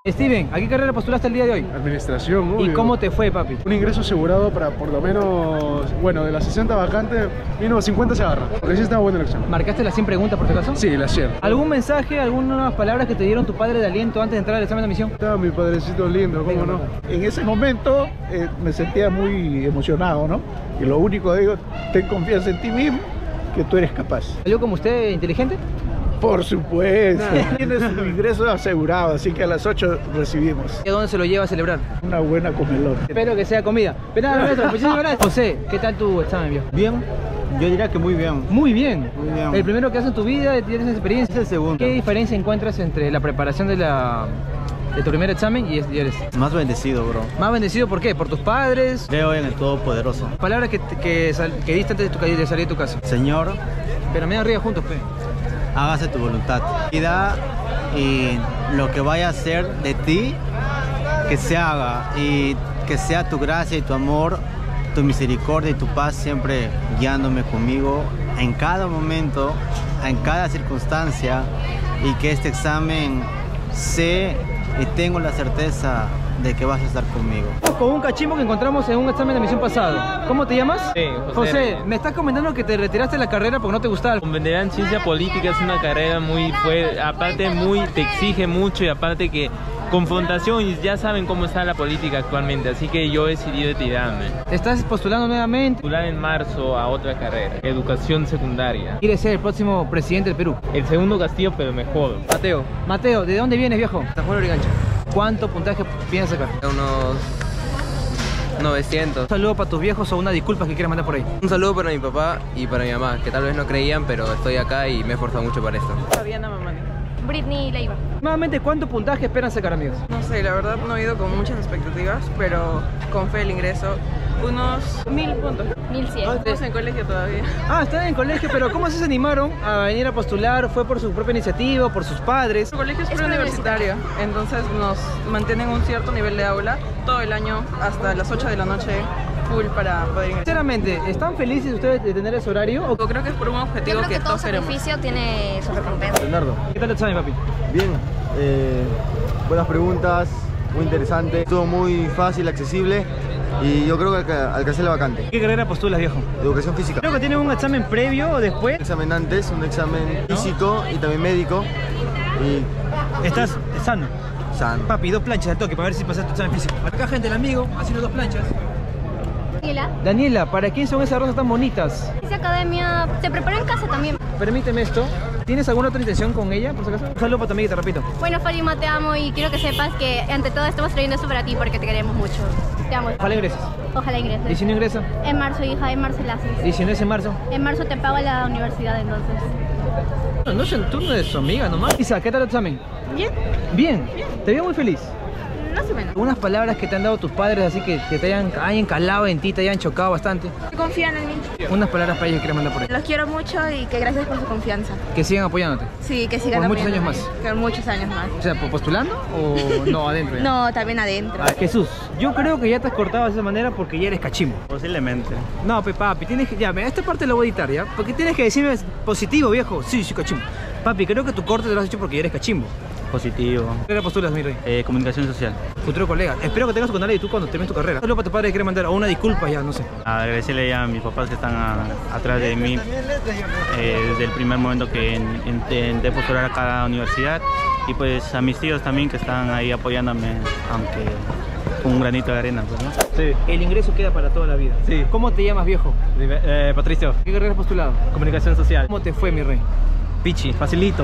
Steven, ¿a qué carrera postulaste el día de hoy? Administración, obvio. ¿Y cómo te fue, papi? Un ingreso asegurado para por lo menos, bueno, de las 60 vacantes, mínimo 50 se agarra. Porque sí estaba bueno el examen. ¿Marcaste las 100 preguntas por tu caso? Sí, las 100. ¿Algún mensaje, algunas palabras que te dieron tu padre de aliento antes de entrar al examen de admisión? Estaba mi padrecito lindo, ¿cómo no? En ese momento me sentía muy emocionado, ¿no? Y lo único que digo, ten confianza en ti mismo, que tú eres capaz. ¿Salió como usted inteligente? Por supuesto. Tienes tu ingreso asegurado, así que a las 8 recibimos. ¿Y a dónde se lo lleva a celebrar? Una buena comelón. Espero que sea comida. Pero nada, maestro, muchísimas gracias. José, ¿qué tal tu examen, viejo? Bien, yo diría que muy bien. Muy bien. Muy bien. El primero que haces en tu vida, tienes experiencia. Es el segundo. ¿Qué diferencia encuentras entre la preparación de tu primer examen y eres? Más bendecido, bro. ¿Más bendecido por qué? ¿Por tus padres? Creo en el Todopoderoso. Palabras que diste antes de salir de tu casa. Señor, Pero me arriba juntos, pe. hágase tu voluntad. Vida y lo que vaya a hacer de ti, que se haga. Y que sea tu gracia y tu amor, tu misericordia y tu paz siempre guiándome conmigo en cada momento, en cada circunstancia. Y que este examen sé y tengo la certeza de que vas a estar conmigo. Con un cachimbo que encontramos en un examen de admisión pasado. ¿Cómo te llamas? Sí, José, me estás comentando que te retiraste de la carrera porque no te gustaba. Comprenderán, en ciencia política es una carrera muy fuerte, aparte te exige mucho y aparte que confrontación, y ya saben cómo está la política actualmente, así que yo decidí retirarme. ¿Te estás postulando nuevamente? Postular en marzo a otra carrera, educación secundaria. ¿Quieres ser el próximo presidente del Perú? El segundo Castillo, pero mejor. Mateo, ¿de dónde vienes, viejo? San Juan Lurigancho. ¿Cuánto puntaje piensas sacar? Unos 900. Un saludo para tus viejos o una disculpa que quieras mandar por ahí. Un saludo para mi papá y para mi mamá, que tal vez no creían, pero estoy acá y me he esforzado mucho para esto. Britney Leiva. Nuevamente, ¿cuánto puntaje esperan sacar, amigos? No sé, la verdad no he ido con muchas expectativas, pero con fe el ingreso, unos 1000 puntos. 1100. Estamos en colegio todavía. Ah, están en colegio, pero ¿cómo se animaron a venir a postular? ¿Fue por su propia iniciativa, por sus padres? El colegio es Es preuniversitario, entonces nos mantienen un cierto nivel de aula todo el año hasta las 8 de la noche full para poder ingresar. Sinceramente, ¿están felices ustedes de tener ese horario? ¿O Creo que es por un Yo objetivo creo que todo todos queremos. sacrificio tiene su recompensa. Leonardo. qué tal el examen, papi? Bien, buenas preguntas, muy interesante, todo muy fácil, accesible y yo creo que alcancé la vacante. ¿Qué carrera postulas, viejo? Educación física. Creo que tienen un examen previo o después. Un examen antes, un examen físico y también médico y Estás sano. sano. Papi, 2 planchas al toque para ver si pasaste tu examen físico. Acá, gente, el amigo, haciendo 2 planchas. Daniela, ¿para quién son esas rosas tan bonitas? Esa academia se prepara en casa también. Permíteme esto. ¿Tienes alguna otra intención con ella, por si acaso? Un saludo para tu amiga, te repito. Bueno, Fátima, te amo y quiero que sepas que ante todo estamos trayendo esto para ti porque te queremos mucho. Te amo. Ojalá ingreses. Ojalá ingreses. ¿Y si no ingresa? En marzo, hija, en marzo la haces. ¿Y si no es en marzo? En marzo te pago la universidad entonces. No sé, tú no eres su amiga nomás. Isa, ¿qué tal el examen? Bien, Bien. Te veo muy feliz. más o menos. Unas palabras que te han dado tus padres así que te hayan calado en ti, te hayan chocado bastante. Confían en mí. Unas palabras para ellos que quieres mandar por ahí. Los quiero mucho y que gracias por su confianza. Que sigan apoyándote. Sí, que sigan Por muchos años apoyándome. más. Por muchos años más. O sea, ¿postulando o no adentro ya? No, también adentro. Ah, Jesús, yo creo que ya te has cortado de esa manera porque ya eres cachimbo. Posiblemente. No, papi, tienes que... Ya, mira, esta parte la voy a editar, ¿ya? Porque tienes que decirme positivo, viejo. Sí, sí, cachimbo. Papi, creo que tu corte te lo has hecho porque ya eres cachimbo. Positivo. ¿Qué le postulas, mi rey? Comunicación social. Futuro colega. Espero que tengas tu canal de YouTube cuando termines tu carrera. Solo para tu padre que quiere mandar o una disculpa ya, no sé. Agradecerle ya a mis papás que están atrás de mí desde el primer momento que intenté postular a cada universidad y pues a mis tíos también que están ahí apoyándome, aunque con un granito de arena, pues, ¿no? Sí. El ingreso queda para toda la vida. Sí. ¿Cómo te llamas, viejo? Patricio, ¿Qué carrera has postulado? comunicación social. ¿Cómo te fue, mi rey? Pichi, facilito.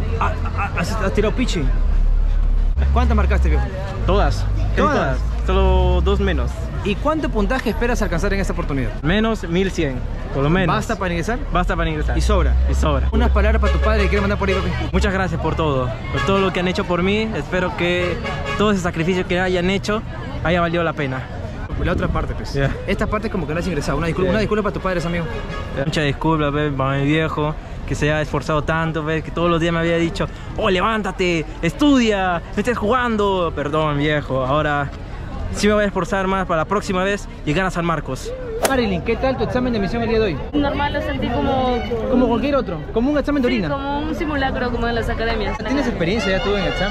¿Has tirado pichi? ¿Cuántas marcaste, viejo? Todas. ¿Todas? Solo 2 menos. ¿Y cuánto puntaje esperas alcanzar en esta oportunidad? Menos 1100, por lo menos. ¿Basta para ingresar? Basta para ingresar. Y sobra. Y sobra. Unas palabras para tu padre que quiere mandar por ahí, papi. Muchas gracias por todo lo que han hecho por mí. Espero que todo ese sacrificio que hayan hecho haya valido la pena. La otra parte, pues. Yeah. Esta parte es como que no has ingresado. Una disculpa, Yeah. una disculpa para tus padres, amigo. Muchas disculpas, para mi viejo, que se haya esforzado tanto, que todos los días me había dicho, oh, levántate, estudia, no estés jugando. Perdón, viejo, ahora sí me voy a esforzar más para la próxima vez llegar a San Marcos. Marilyn, ¿qué tal tu examen de admisión el día de hoy? Normal, lo sentí como Como cualquier otro, como un examen de orina. como un simulacro como en las academias. ¿Tienes experiencia ya tú en exámenes?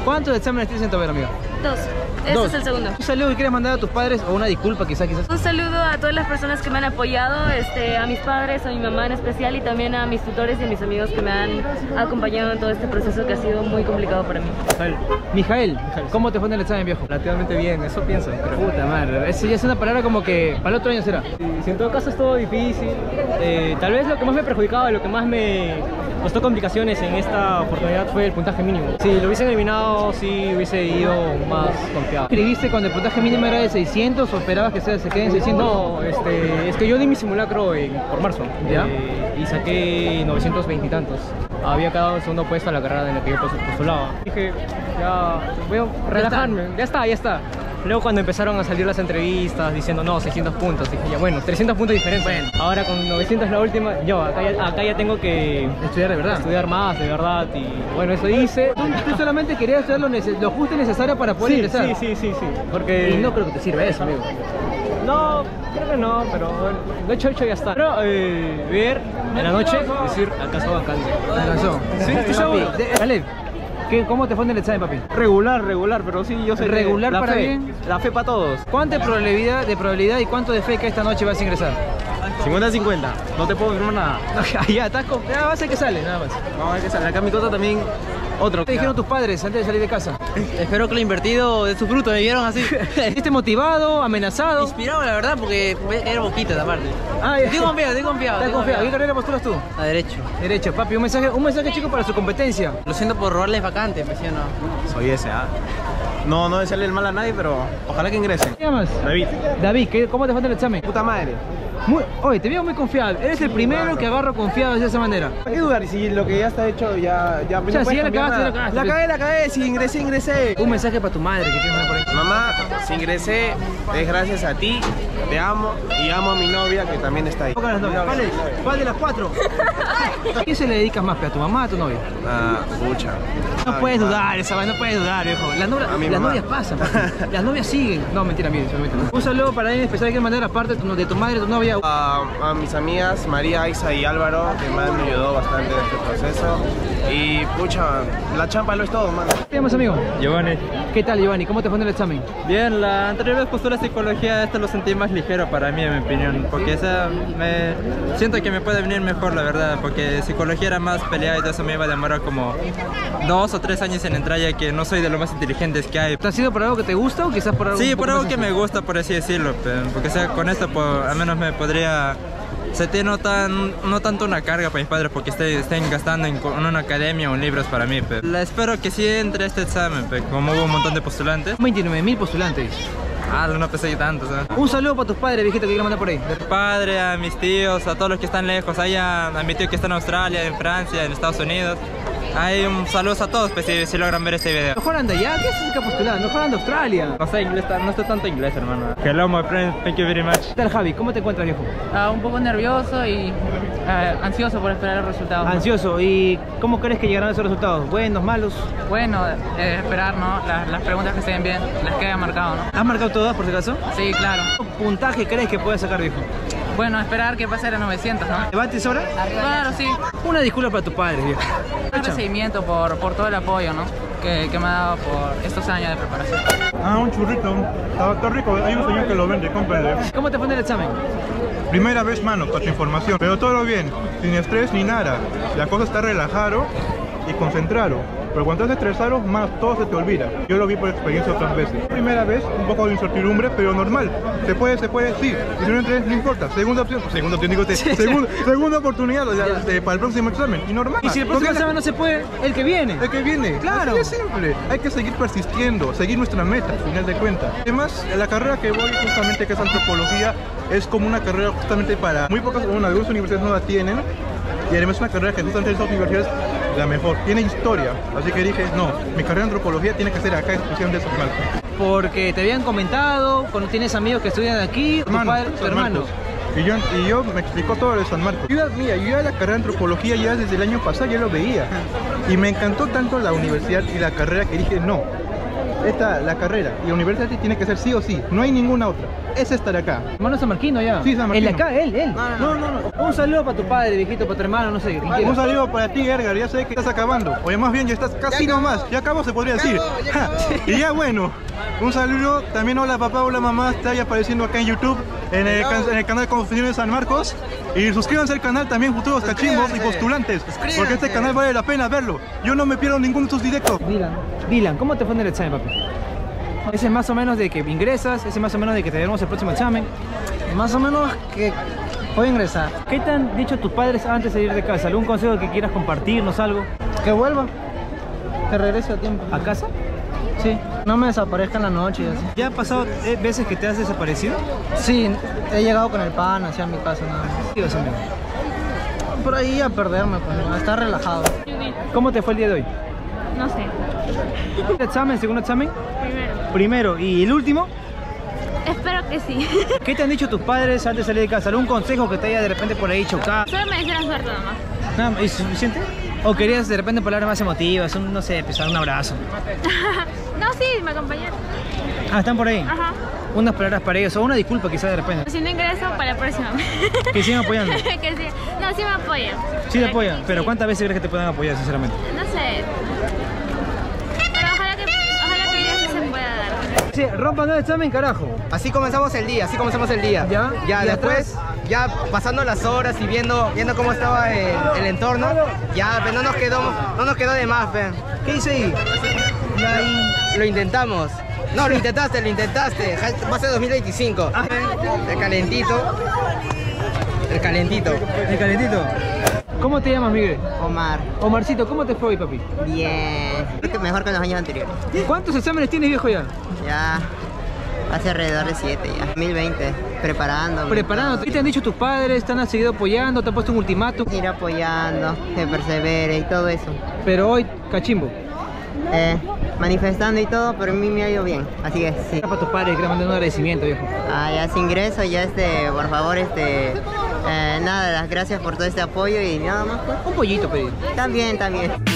¿Cuántos exámenes tienes en tu haber, amigo? 2. Este es el segundo. Un saludo que quieres mandar a tus padres o una disculpa quizás. Un saludo a todas las personas que me han apoyado, a mis padres, a mi mamá en especial y también a mis tutores y a mis amigos que me han acompañado en todo este proceso que ha sido muy complicado para mí. Mijael, ¿cómo te fue en el examen, viejo? Relativamente bien, eso pienso. Pero... Puta madre, eso ya es una palabra como que para el otro año será. Si en todo caso es todo difícil, tal vez lo que más me perjudicaba, lo que más me costó complicaciones en esta oportunidad fue el puntaje mínimo. Si lo hubiesen eliminado, sí hubiese ido más confiado. ¿Escribiste cuando el puntaje mínimo era de 600 o esperabas que se quede en 600? No, es que yo di mi simulacro por marzo, ¿ya? Y saqué 920 y tantos. Había quedado en segundo puesto a la carrera en la que yo postulaba. Dije, ya voy a relajarme, ya está. Luego cuando empezaron a salir las entrevistas diciendo no, 600 puntos, dije ya bueno, 300 puntos de diferencia. Bueno, ahora con 900 la última, yo acá ya tengo que estudiar de verdad. Estudiar más, de verdad, y bueno, eso hice. ¿Tú solamente querías estudiar lo justo y necesario para poder ingresar? Sí, porque... Y no creo que te sirva eso, amigo. No, creo que no, pero lo hecho ya está. Pero ver en la noche, decir, acaso vacante. ¿Acaso? Sí, Caleb, ¿cómo te fue en el examen, papi? Regular, pero sí, yo sé. ¿Regular la para fe, bien? La fe para todos. ¿Cuánta probabilidad y cuánto de fe que esta noche vas a ingresar? 50-50, no te puedo firmar nada. Ya, va a ser que sale, nada más. Vamos a ver qué sale. Acá mi cosa también, otro. ¿Qué dijeron tus padres antes de salir de casa? Espero que lo invertido de su fruto, me vieron así. ¿Estás motivado, amenazado? Inspirado, la verdad, porque voy a caer boquitas aparte. Estoy confiado. ¿Estás confiado? ¿Qué carrera postulas tú? A derecho. Derecho, papi, un mensaje chico para su competencia. Lo siento por robarles vacante, ¿sí o no? Soy ese, No desearle el mal a nadie, pero ojalá que ingrese. ¿Qué llamas? David, ¿cómo te fue en el examen? Puta madre. Oye, te veo muy confiado. Eres el primero que agarro confiado de esa manera. ¿Para qué dudar? Si lo que ya está hecho, ya o sea, si ya la cagaste. La cagué. Si ingresé. Un mensaje para tu madre que quieres poner por ahí. Mamá, si ingresé, es gracias a ti. Te amo y amo a mi novia que también está ahí. ¿Cuál de las 4? ¿A quién se le dedicas más, a tu mamá o a tu novia? Pucha. No puedes dudar, no puedes dudar, viejo. Las novias pasan, las novias siguen. No, mentira, mire, solamente no. Un saludo para alguien especial que quiero mandar aparte de tu madre y tu novia. A mis amigas María, Isa y Álvaro, que me ayudó bastante en este proceso. Y pucha, la champa lo es todo, mano. ¿Qué llamas, amigo? Giovanni. ¿Qué tal, Giovanni? ¿Cómo te fue en el examen? Bien, la anterior vez postulé psicología, esto lo sentí más ligero para mí, en mi opinión. Porque siento que me puede venir mejor, la verdad. Porque psicología era más peleada y todo eso me iba a demorar como 2 o 3 años en entrar, ya que no soy de los más inteligentes que hay. ¿Te ha sido por algo que te gusta o quizás por algo? Sí, por algo que me gusta, por así decirlo. Porque con esto al menos me podría sentir no tanto una carga para mis padres porque estén gastando en una academia o en libros para mí. Espero que sí entre este examen, como hubo un montón de postulantes. 29.000 postulantes. No pensé tanto, ¿sabes? Un saludo para tus padres, viejito, que quieras mandar por ahí. A mi padre, a mis tíos, a todos los que están lejos, a mi tío que está en Australia, en Francia, en Estados Unidos. Un saludo a todos, si logran ver este video. ¿Mejor anda allá? ¿Qué haces acá postulado? ¿Mejor anda Australia? No sé inglés, no sé tanto inglés, hermano. Hello, my friend, thank you very much. ¿Qué tal, Javi? ¿Cómo te encuentras, viejo? Un poco nervioso y ansioso por esperar los resultados. Ansioso. ¿Y cómo crees que llegarán esos resultados? ¿Buenos, malos? Bueno, esperar, ¿no? Las preguntas que se ven bien, las que haya marcado, ¿no? ¿Has marcado todas, por si acaso? Sí, claro. ¿Qué puntaje crees que puedes sacar, viejo? Bueno, esperar que pase a los 900, ¿no? ¿Debates ahora? Claro, sí. Una disculpa para tus padres, viejo. Un recibimiento por todo el apoyo, ¿no? Que me ha dado por estos años de preparación. Un churrito. Está rico. Hay un señor que lo vende, cómprale. ¿Cómo te fue en el examen? Primera vez, mano, con tu información. Pero todo bien, sin estrés ni nada. La cosa está relajado y concentrado. Pero cuando estás estresado, más todo se te olvida. Yo lo vi por experiencia otras veces. Primera vez, un poco de incertidumbre, pero normal. Se puede, sí. Y si no entres, no importa. Segunda opción, segunda oportunidad para el próximo examen. Y normal. Y si el próximo examen no se puede, el que viene. Claro. Así es simple. Hay que seguir persistiendo, seguir nuestra meta, al final de cuentas. Además, la carrera que voy justamente, que es antropología, es como una carrera justamente para muy pocas, algunas universidades no la tienen. Y además es una carrera que justamente en estas universidades la mejor, tiene historia, así que dije, no, mi carrera en antropología tiene que ser acá, exclusión de San Marcos. Porque te habían comentado, cuando tienes amigos que estudian aquí, tu hermano. Y yo me explicó todo de San Marcos. Yo ya la carrera de antropología ya desde el año pasado ya lo veía. Y me encantó tanto la universidad y la carrera que dije, no, la carrera y la universidad tiene que ser sí o sí, no hay ninguna otra. Es estar acá. Hermano San Marquino ya. Sí, San Marquino. ¿El de acá? ¿Él? No. Un saludo para tu padre, viejito, para tu hermano, no sé. Un saludo para ti, Edgar, ya sé que estás acabando. Oye, más bien ya estás casi nomás. Ya acabó, se podría decir. Y ya bueno, un saludo. También hola papá, hola mamá. Está ahí apareciendo acá en YouTube, en el canal Confesiones de San Marcos. Y suscríbanse al canal también, futuros cachimbos y postulantes. Porque este canal vale la pena verlo. Yo no me pierdo ninguno de tus directos. Dylan, ¿cómo te fue en el examen, papi? Ese es más o menos de que ingresas, ese es más o menos de que te demos el próximo examen. Más o menos que voy a ingresar. ¿Qué te han dicho tus padres antes de ir de casa? ¿Algún consejo que quieras compartirnos, algo? Que vuelva, que regrese a tiempo. ¿A casa? Sí, no me desaparezca en la noche y así. ¿Ya ha pasado veces que te has desaparecido? Sí, he llegado con el pan hacia mi casa nada más. ¿Qué ibas a hacer? Por ahí a perderme, pues, a estar relajado. ¿Cómo te fue el día de hoy? No sé. ¿Examen? ¿Segundo examen? Primero. Primero. ¿Y el último? Espero que sí. ¿Qué te han dicho tus padres antes de salir de casa? ¿Algún consejo que te haya de repente por ahí chocado? Solo me desearon suerte nomás. ¿Es suficiente? ¿O querías de repente palabras más emotivas? No sé, empezar un abrazo. No, sí, me acompañaron. Ah, ¿están por ahí? Ajá. Unas palabras para ellos, o una disculpa quizás de repente. Si no ingreso, para la próxima. Que sigan apoyando. Que sí. No, sí me apoyan. Sí te apoyan, pero ¿cuántas veces crees que te puedan apoyar, sinceramente? No sé. Pero ojalá que hoy día sí se pueda dar. Sí, rompan el examen, carajo. Así comenzamos el día, ¿Ya? Ya ¿Y después, ya pasando las horas y viendo cómo estaba el entorno, ya no nos quedó de más, ven. ¿Qué dice ahí? Lo intentamos. No, lo intentaste. Va a ser 2025. El calentito. ¿Cómo te llamas, Miguel? Omar. Omarcito, ¿cómo te fue hoy, papi? Bien. Creo que mejor que los años anteriores. ¿Cuántos exámenes tienes, viejo, ya? Ya hace alrededor de 7 ya. 2020. Preparándote. ¿Qué te han dicho tus padres? ¿Te han seguido apoyando? ¿Te han puesto un ultimátum? Ir apoyando, que persevere y todo eso. Pero hoy, cachimbo. Manifestando y todo, pero a mí me ha ido bien, así que sí. Para tus padres, que mandar un agradecimiento, viejo. Ya sin ingreso, ya por favor, nada, las gracias por todo este apoyo y nada más pues. Un pollito, pedí. También.